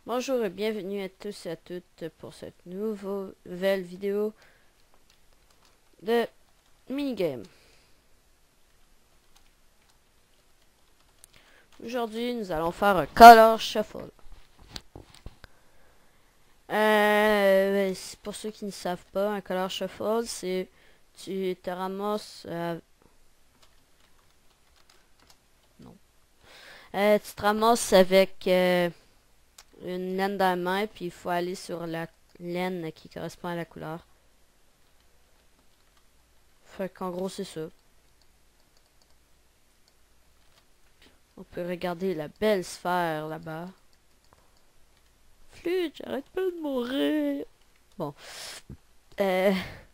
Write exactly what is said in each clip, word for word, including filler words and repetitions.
Bonjour et bienvenue à tous et à toutes pour cette nouveau- nouvelle vidéo de minigame. Aujourd'hui, nous allons faire un color shuffle. Euh, c'est pour ceux qui ne savent pas, un color shuffle, c'est tu te ramasses... euh, non. Euh, tu te ramasses avec euh, une laine dans la main, puis il faut aller sur la laine qui correspond à la couleur. Fait qu'en gros, c'est ça. On peut regarder la belle sphère là-bas. Flûte, j'arrête pas de mourir. Bon. Euh...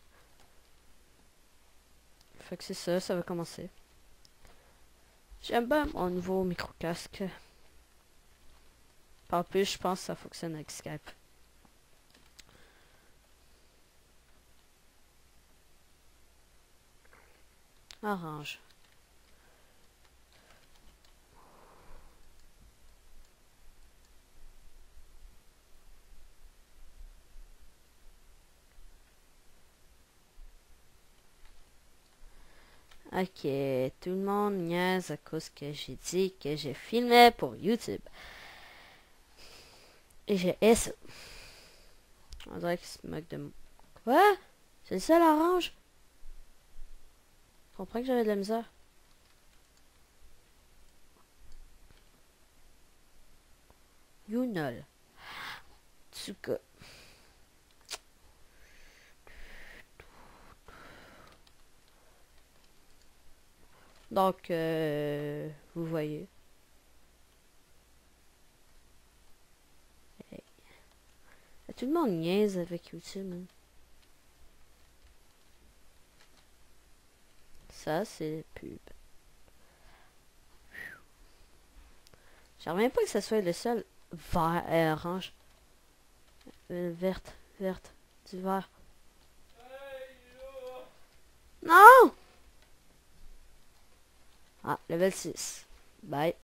Fait que c'est ça, ça va commencer. J'aime bien mon nouveau micro-casque. En plus, je pense que ça fonctionne avec Skype. Orange. Ok, tout le monde niaise à cause que j'ai dit que je filmais pour YouTube. Et j'ai ça. On dirait qu'il se moque de moi. Quoi? C'est le seul orange? Je comprends que j'avais de la misère. Yunol. Tsuka. Donc, euh, vous voyez. Hey. Tout le monde niaise avec YouTube. Hein. Ça, c'est pub. Je reviens pas que ça soit le seul vert, euh, orange. Euh, verte, verte, du vert. Non! Ah, level six. Bye.